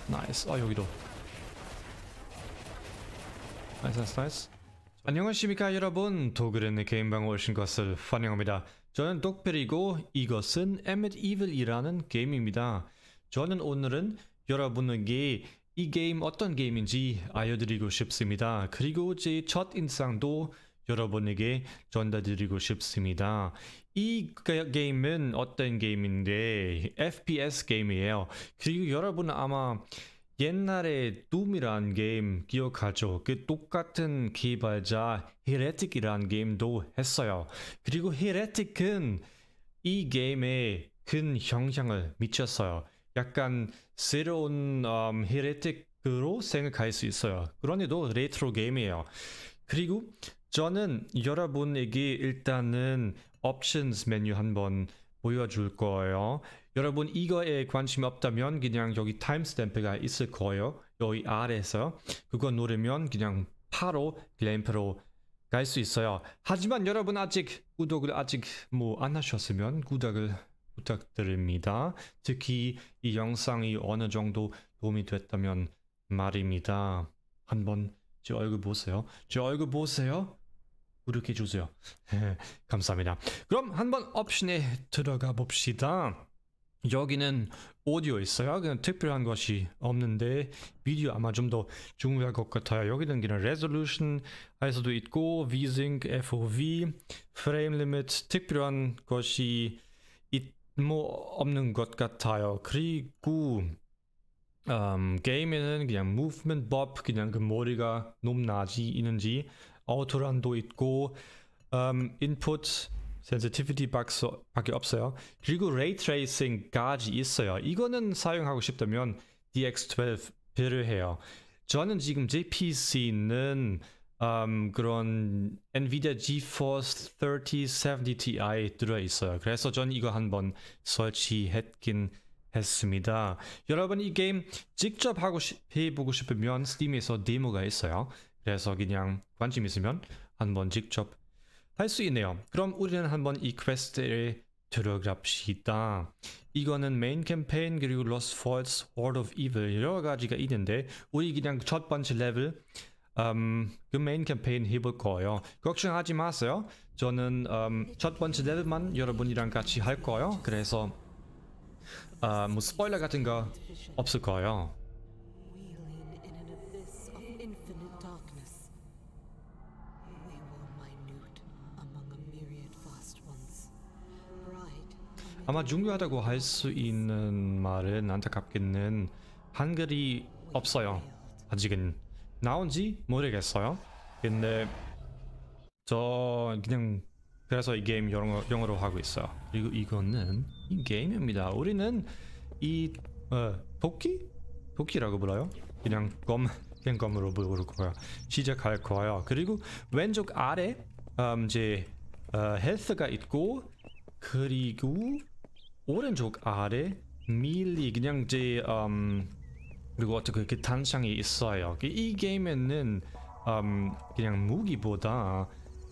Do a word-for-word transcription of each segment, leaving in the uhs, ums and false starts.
나이스. 아 여기도. 나이스 나이스 나이스. 안녕하십니까 여러분. 도그랜의 게임방에 오신 것을 환영합니다. 저는 독별이고 이것은 Emmet Evil이라는 게임입니다. 저는 오늘은 여러분에게 이 게임 어떤 게임인지 알려드리고 싶습니다. 그리고 제 첫인상도 여러분에게 전달드리고 싶습니다. 이 게임은 어떤 게임인데 에프피에스 게임이에요. 그리고 여러분은 아마 옛날에 둠이라는 게임 기억하죠? 그 똑같은 개발자 헤레틱이라는 게임도 했어요. 그리고 헤레틱은 이 게임에 큰 영향을 미쳤어요. 약간 새로운 음, 헤레틱으로 생각할 수 있어요. 그런데도 레트로 게임이에요. 그리고 저는 여러분에게 일단은 옵션스 메뉴 한번 보여줄 거예요. 여러분 이거에 관심 없다면 그냥 여기 타임스탬프가 있을 거예요. 여기 아래에서 그거 누르면 그냥 바로 램프로 갈 수 있어요. 하지만 여러분 아직 구독을 아직 뭐 안 하셨으면 구독을 부탁드립니다. 특히 이 영상이 어느 정도 도움이 됐다면 말입니다. 한번 제 얼굴 보세요. 제 얼굴 보세요. 구독해주세요. 감사합니다. 그럼 한번 옵션에 들어가 봅시다. 여기는 오디오 있어요. 그냥 특별한 것이 없는데 비디오 아마 좀 더 중요할 것 같아요. 여기는 그냥 레졸루션 할 수도 있고 V-Sync, 에프오브이, 프레임 리미트 특별한 것이 있, 뭐 없는 것 같아요. 그리고 음, 게임에는 그냥 Movement Bob 그냥 그 머리가 높나지 있는지 아우토란도 있고 음, 인풋 센시티비티 밖에 없어요. 그리고 레이 트레이싱까지 있어요. 이거는 사용하고 싶다면 디엑스 십이 필요해요. 저는 지금 제 피씨는 음, 그런 엔비디아 지포스 삼십 칠십 Ti 들어있어요. 그래서 저는 이거 한번 설치했긴 했습니다. 여러분 이 게임 직접 하고 시, 해보고 싶으면 스팀에서 데모가 있어요. 그래서 그냥 관심 있으면 한번 직접 할 수 있네요. 그럼 우리는 한번 이 퀘스트에 들어갑시다. 이거는 메인 캠페인 그리고 Lost Falls, Horde of Evil 여러 가지가 있는데 우리 그냥 첫 번째 레벨 음, 그 메인 캠페인 해볼 거예요. 걱정하지 마세요. 저는 음, 첫 번째 레벨만 여러분이랑 같이 할 거예요. 그래서 어, 뭐 스포일러 같은 거 없을 거예요. 아마 중요하다고 할 수 있는 말은 안타깝게는 한글이 없어요. 아직은 나온지 모르겠어요. 근데 저 그냥 그래서 이 게임 영어, 영어로 하고 있어요. 그리고 이거는 이 게임입니다. 우리는 이 어, 도끼? 도끼라고 불러요? 그냥 검, 그냥 검으로 부를 거예요. 시작할 거예요. 그리고 왼쪽 아래 음, 이제 어, 헬스가 있고 그리고 오른쪽 아래 밀리 그냥 이제 음, 그리고 어떻게 그 단창이 있어요. 이 게임에는 음, 그냥 무기보다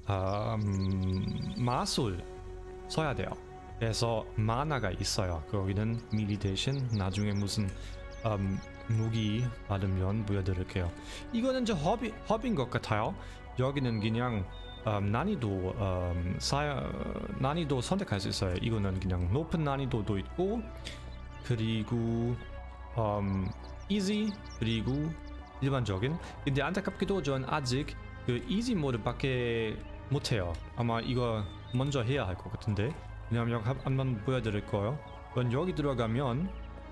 음, 마술 써야 돼요. 그래서 마나가 있어요. 거기는 밀리 대신 나중에 무슨 음, 무기 받으면 보여드릴게요. 이거는 저 허비, 허비인 것 같아요. 여기는 그냥 음, 난이도 음, 사, 난이도 선택할 수 있어요. 이거는 그냥 높은 난이도도 있고 그리고 음, easy 그리고 일반적인. 근데 안타깝게도 전 아직 그 easy 모드밖에 못해요. 아마 이거 먼저 해야 할 것 같은데 왜냐면 한번 보여드릴 거예요. 그럼 여기 들어가면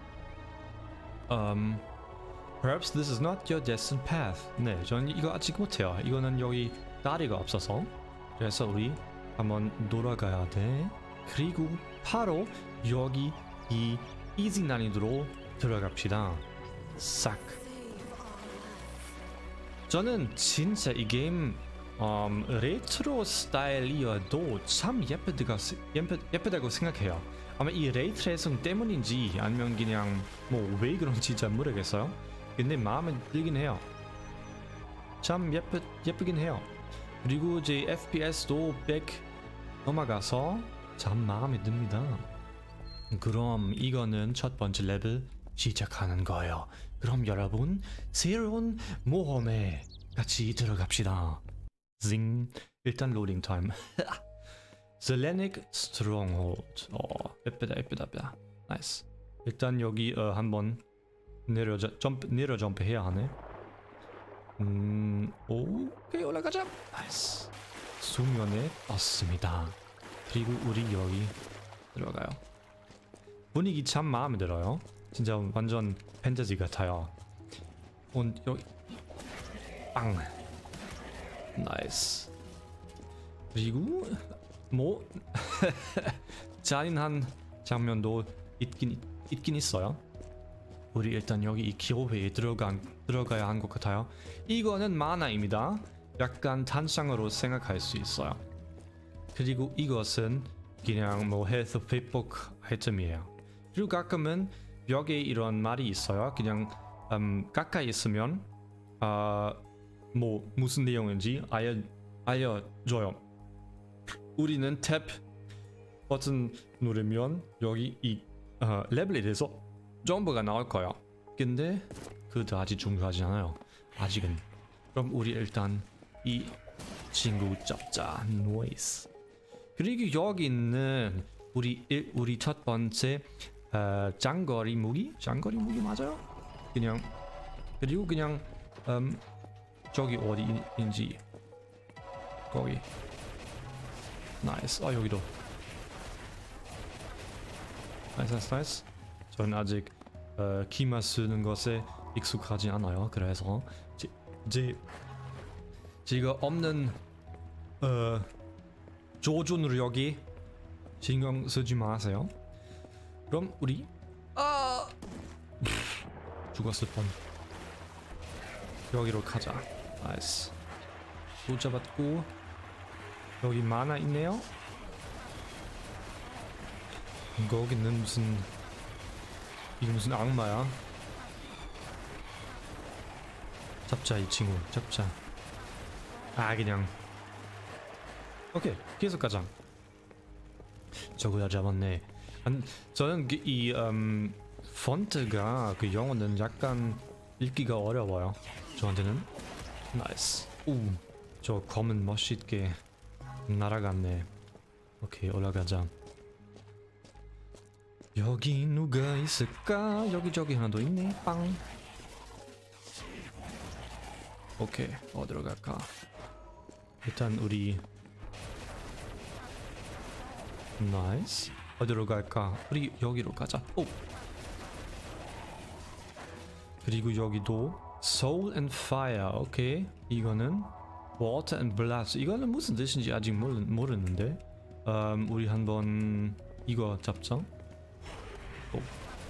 um, Perhaps this is not your destined path. 네, 전 이거 아직 못해요. 이거는 여기 다리가 없어서. 그래서 우리 한번 돌아가야 돼. 그리고 바로 여기 이 easy 난이도로 들어갑시다. 싹. 저는 진짜 이 게임 음, 레트로 스타일이어도 참 예쁘다고, 예쁘, 예쁘다고 생각해요. 아마 이 레이트레이싱 때문인지 아니면 그냥 뭐 왜 그런지 잘 모르겠어요. 근데 마음에 들긴 해요. 참 예쁘, 예쁘긴 해요. 그리고 이제 에프피에스도 백 넘어가서 참 마음에 듭니다. 그럼 이거는 첫 번째 레벨 시작하는 거예요. 그럼 여러분 새로운 모험에 같이 들어갑시다. 징. 일단 로딩 타임. Zellenic Stronghold. 어, 예쁘다 예쁘다 예쁘다. 나이스. 일단 여기 어, 한번 내려 점프 내려 점프 해야 하네. 음, 오케이 올라가자. 나이스. 수면에 떴습니다. 그리고 우리 여기 들어가요. 분위기 참 마음에 들어요. 진짜 완전 판타지 같아요. 온 여기 빵. 나이스. 그리고 뭐 잔인한 장면도 있긴 있긴 있어요. 우리 일단 여기 이 기호회에 들어간 들어가야 한 것 같아요. 이거는 만화입니다. 약간 단상으로 생각할 수 있어요. 그리고 이것은 그냥 뭐 헬스 회복 아이템이에요. 그리고 가끔은 벽에 이런 말이 있어요. 그냥 음, 가까이 있으면 아 뭐 무슨 내용인지 알려 알려줘요. 우리는 탭 버튼 누르면 여기 이 어, 레벨에 대해서 정보가 나올 거예요. 근데 그것도 아직 중요하지 않아요. 아직은. 그럼 우리 일단 이 친구 잡자. 노이스. 그리고 여기는 우리 일, 우리 첫 번째 어, 장거리 무기? 장거리 무기 맞아요? 그냥 그리고 그냥 음, 저기 어디인지 거기. 나이스. 아 여기도. 나이스 나이스 나이스. 저는 아직 어, 키만 쓰는 것에 익숙하지 않아요. 그래서 제, 제 제가 없는 어, 조준으로 여기 신경 쓰지 마세요. 그럼 우리 아 죽었을 뻔. 여기로 가자. 나이스. 못 잡았고 여기 만화 있네요. 거기는 무슨 이게 무슨 악마야? 잡자 이 친구 잡자. 아 그냥 오케이 계속 가자. 저거 다 잡았네. 안, 저는 그, 이 음, 폰트가 그 영어는 약간 읽기가 어려워요. 저한테는. 나이스. 오, 저 검은 멋있게 날아갔네. 오케이 올라가자. 여기 누가 있을까? 여기저기 하나 더 있네. 빵. 오케이 어디로 갈까? 일단 우리 나이스. 어디로 갈까? 우리 여기로 가자. 오. 그리고 여기도 Soul and Fire. 오케이. 이거는 Water and Blast. 이거는 무슨 뜻인지 아직 모르, 모르는데 음, 우리 한번 이거 잡자. 오.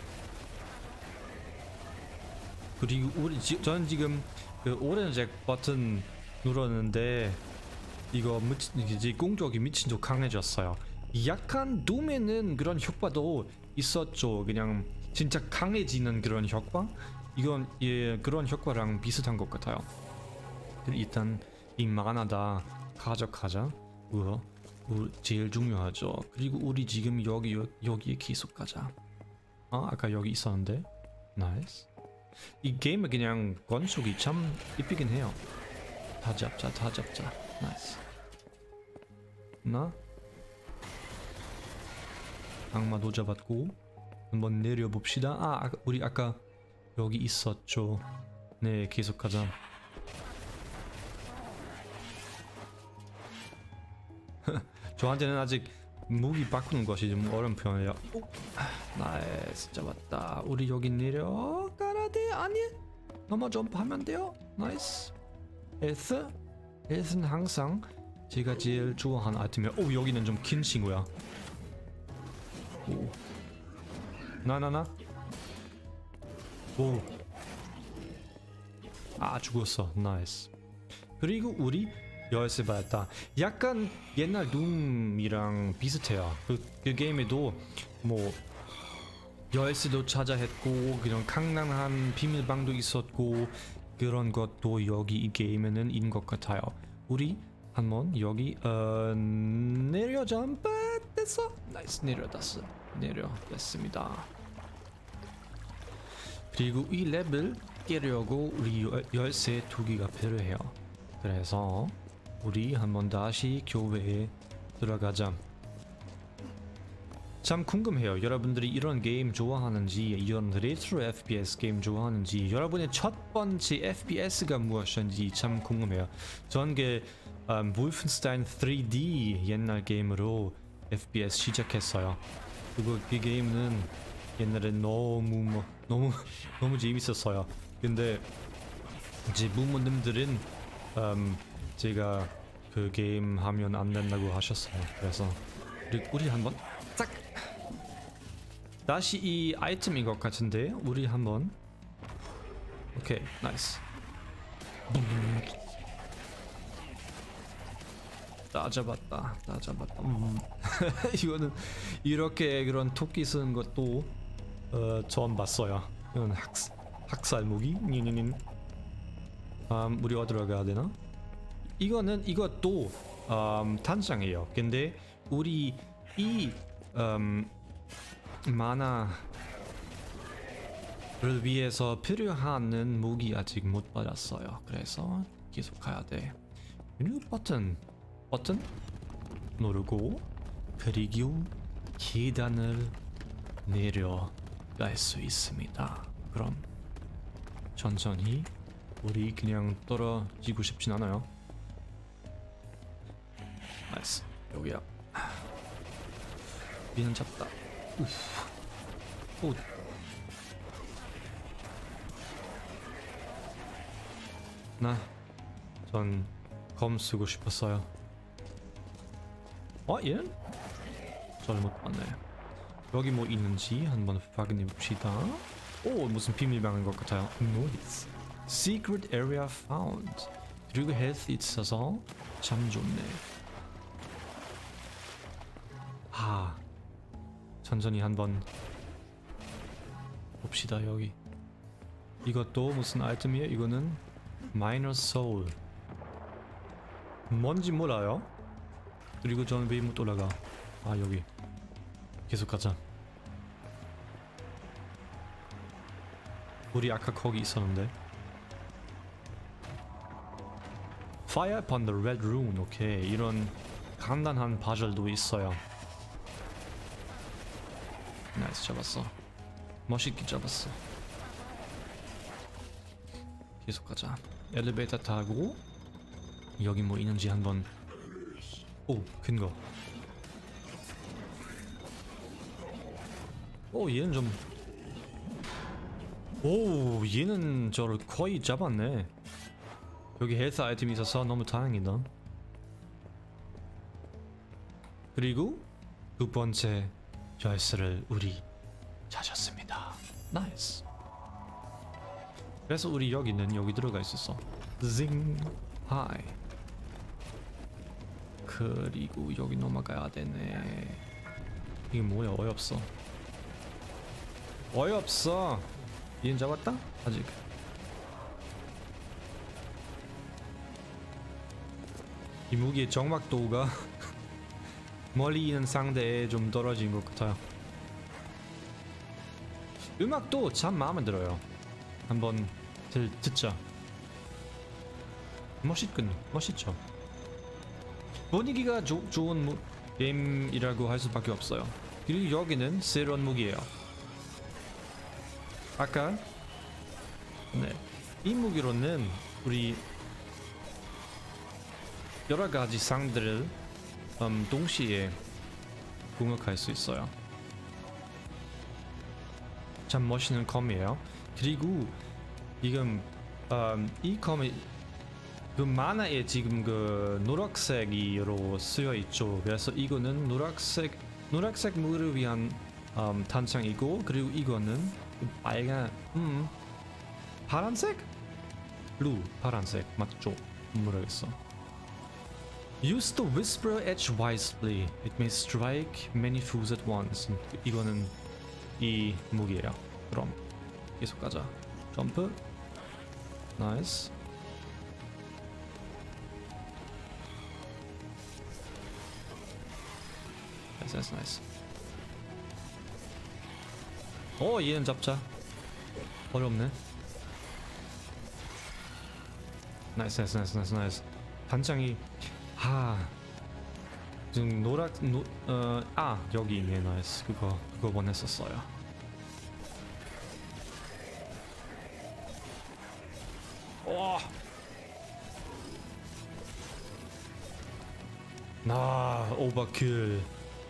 그리고 우리 지, 저는 지금 그 오렌색 버튼 눌렀는데 이거 미친, 공격이 미친듯 강해졌어요. 약간 둠에는 그런 효과도 있었죠. 그냥 진짜 강해지는 그런 효과? 이건 예 그런 효과랑 비슷한 것 같아요. 일단 이 만화다 가져가자. 우와, 우리 제일 중요하죠. 그리고 우리 지금 여기 여기에 계속 가자. 아 아까 여기 있었는데. 나이스. 이 게임은 그냥 건축이 참 이쁘긴 해요. 다 잡자 다 잡자. 나이스. 나 악마도 잡았고 한번 내려봅시다. 아 우리 아까 여기 있었죠. 네 계속 가자. 저한테는 아직 무기 바꾸는 것이 좀 어려운 편이에요. 오, 나이스 잡았다. 우리 여기 내려가야 돼. 아니 넘어 점프하면 돼요. 나이스. 에스 에스는 항상 제가 제일 좋아하는 아이템이야. 오 여기는 좀 긴 친구야. 오 나나나 오 아 죽었어. 나이스. 그리고 우리 열쇠 받았다. 약간 옛날 둠이랑 비슷해요. 그, 그 게임에도 뭐 열쇠도 찾아 했고 그런 강난한 비밀방도 있었고 그런 것도 여기 이 게임에는 있는 것 같아요. 우리 한번 여기 어, 내려 점프 됐어. 나이스. 내려das어. 내려됐습니다. 그리고 이 랩을 깨려고 우리 열- 열쇠 두 개가 필요해요. 그래서 우리 한번 다시 교회에 들어가자. 참 궁금해요. 여러분들이 이런 게임 좋아하는지, 이런 레트로 에프피에스 게임 좋아하는지, 여러분의 첫 번째 에프피에스가 무엇인지 참 궁금해요. 전 그 um, wolfenstein 쓰리 디 옛날 게임으로 에프피에스 시작했어요. 그리고 그 게임은 옛날에 너무 뭐, 너무 너무 재밌었어요. 근데 이제 부모님들은 um, 제가 그 게임 하면 안 된다고 하셨어요. 그래서 우리, 우리 한번 딱 다시 이 아이템인 것 같은데 우리 한번 오케이 나이스 다 잡았다 다 잡았다 음. 이거는 이렇게 그런 토끼 쓰는 것도 어, 처음 봤어요. 이건 학, 학살 무기 음, 우리 어디로 가야 되나? 이거는 이것도 음, 단장이에요. 근데 우리 이 음, 만화를 위해서 필요한 무기 아직 못 받았어요. 그래서 계속 가야 돼. 메뉴 버튼 버튼 누르고 그리고 계단을 내려갈 수 있습니다. 그럼 천천히 우리 그냥 떨어지고 싶진 않아요. 나이스 여기야. 위는 잡다. 오. 나, 전 검 쓰고 싶었어요. 어, 얘는? 저를 못 봤네. 여기 뭐 있는지 한번 확인해 봅시다. 오, 무슨 비밀방인 것 같아요. Noise. Secret area found. 그리고 health 있어서 참 좋네. 하. 천천히 한번 봅시다. 여기 이것도 무슨 아이템이에요? 이거는 Minor Soul 뭔지 몰라요. 그리고 저는 왜 못 올라가? 아 여기 계속 가자. 우리 아까 거기 있었는데. Fire upon the red rune. 오케이 이런 간단한 파즐도 있어요. 나이스 잡았어. 멋있게 잡았어. 계속 가자. 엘리베이터 타고 여기 뭐 있는지 한번. 오 큰거. 오 얘는 좀. 오 얘는 저를 거의 잡았네. 여기 헬스 아이템이 있어서 너무 다행이다. 그리고 두 번째 열쇠를 우리 찾았습니다. 나이스. 그래서 우리 여기는 여기 들어가 있었어. 징 하이. 그리고 여기 넘어가야 되네. 이게 뭐야? 어이없어. 어이없어. 얘는 잡았다? 아직. 이 무기의 정확도가 멀리 있는 상대에 좀 떨어진 것 같아요. 음악도 참 마음에 들어요. 한번 들, 듣자. 멋있군, 멋있죠. 분위기가 조, 좋은 무, 게임이라고 할 수밖에 없어요. 그리고 여기는 새로운 무기예요. 아까 네, 이 무기로는 우리 여러 가지 상들을 음, 동시에 공격할 수 있어요. 참 멋있는 검이에요. 그리고 지금 음, 이 검이 그 만화에 지금 그 노란색으로 쓰여 있죠. 그래서 이거는 노란색 노란색 무를 위한 음, 탄창이고, 그리고 이거는 빨간 음 파란색? 블루 파란색 맞죠? 모르겠어. Use the whisper edge wisely. It may strike many fools at once. 이거는 이 무기예요. 그럼 계속 가자. 점프. 나이스. 나이스 나이스 나이스. 오 얘는 잡자. 어렵네. 나이스 나이스 나이스 나이스 나이스. 단장이 하 지금 노락 노 어 아 여기 있네. 나이스. 그거 그거 원했었어요. 와. 나 오버킬.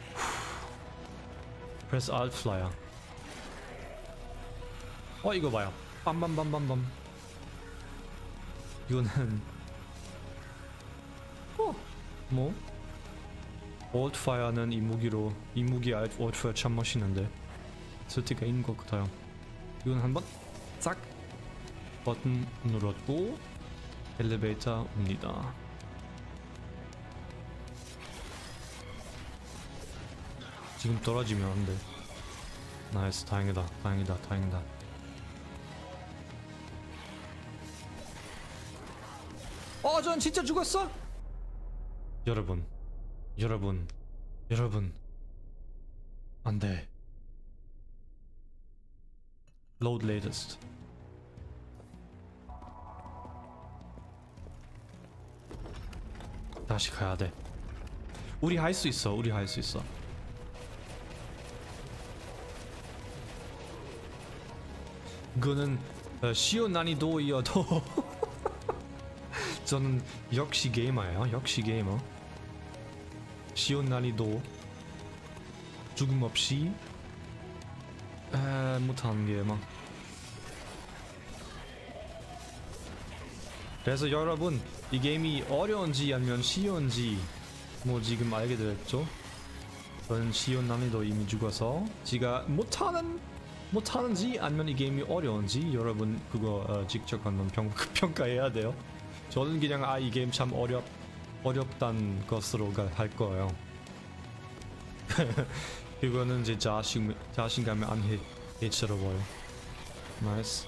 프레스 알트 플라이어. 어 이거 봐요. 빰빰빰빰빰. 이거는 어 뭐? 올트 파이어는 이 무기로 이 무기 알트 파이어 참 멋있는데 설티가 있는 것 같아요. 이건 한번 싹 버튼 눌렀고 엘리베이터 옵니다. 지금 떨어지면 안 돼. 나이스. 다행이다 다행이다 다행이다. 어, 전 진짜 죽었어? 여러분, 여러분, 여러분, 안 돼. Load latest. 다시 가야 돼. 우리 할 수 있어. 우리 할 수 있어. 이거는 어, 쉬운 난이도이어도 저는 역시 게이머예요. 역시 게이머. 쉬운 난이도 죽음 없이 에, 못하는 게이머. 그래서 여러분 이 게임이 어려운지 아니면 쉬운지 뭐 지금 알게 됐죠? 저는 쉬운 난이도 이미 죽어서 제가 못하는 못하는지 아니면 이 게임이 어려운지 여러분 그거 어, 직접 한번 평, 평가해야 돼요. 저는 그냥 아 이 게임 참 어렵 어렵단 것으로 할 거예요. 이거는 제 자신 자신감이 안 해, 해치러워요. 나이스.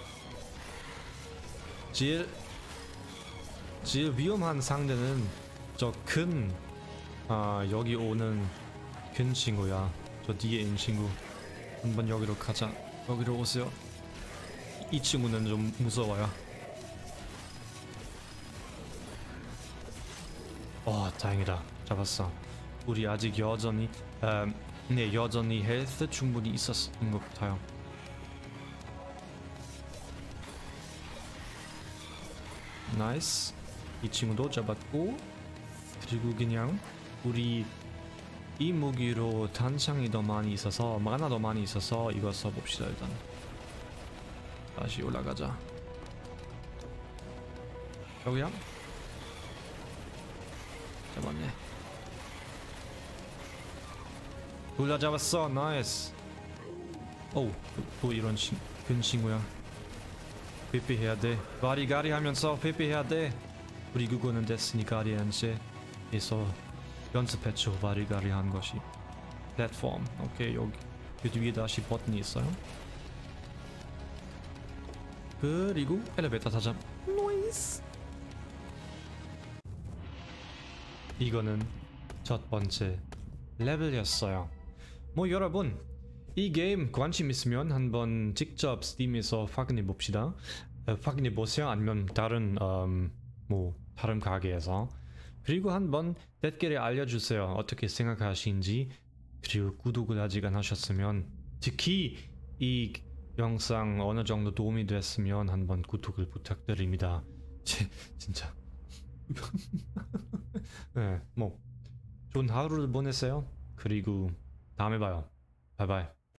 제일 제일 위험한 상대는 저 큰 아 여기 오는 큰 친구야. 저 뒤에 있는 친구. 한번 여기로 가자. 여기로 오세요. 이 친구는 좀 무서워요. 어 다행이다. 잡았어. 우리 아직 여전히 음, 네 여전히 헬스 충분히 있었는 것 같아요. 나이스. 이 친구도 잡았고 그리고 그냥 우리 이 무기로 단창이 더 많이 있어서 마나 더 많이 있어서 이거 써봅시다. 일단 다시 올라가자. 여기야? 잡았네. 둘 다 잡았어. 나이스. 오우 또 이런 친, 큰 친구야. 피피 해야 돼. 바리가리 하면서 피피 해야 돼. 우리 그거는 데스니 가디언즈에서 연습했죠. 바리가리 한 것이. 플랫폼. 오케이 여기 그 뒤에 다시 버튼이 있어요. 그리고 엘리베이터 타자. 노이스. 이거는 첫 번째 레벨이었어요. 뭐 여러분 이 게임 관심 있으면 한번 직접 스팀에서 확인해 봅시다. 어, 확인해 보세요. 아니면 다른 음, 뭐 다른 가게에서. 그리고 한번 댓글에 알려주세요. 어떻게 생각하시는지. 그리고 구독을 아직 안 하셨으면 특히 이 영상 어느 정도 도움이 됐으면 한번 구독을 부탁드립니다. 제, 진짜 네, 뭐 좋은 하루를 보내세요. 그리고 다음에 봐요. 바이바이.